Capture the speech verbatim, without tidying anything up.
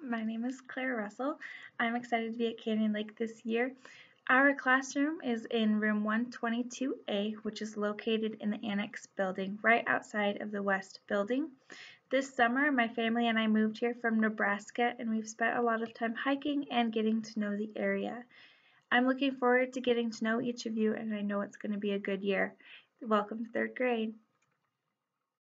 My name is Claire Russell. I'm excited to be at Canyon Lake this year. Our classroom is in room one twenty-two A, which is located in the Annex building right outside of the West building. This summer, my family and I moved here from Nebraska, and we've spent a lot of time hiking and getting to know the area. I'm looking forward to getting to know each of you, and I know it's going to be a good year. Welcome to third grade.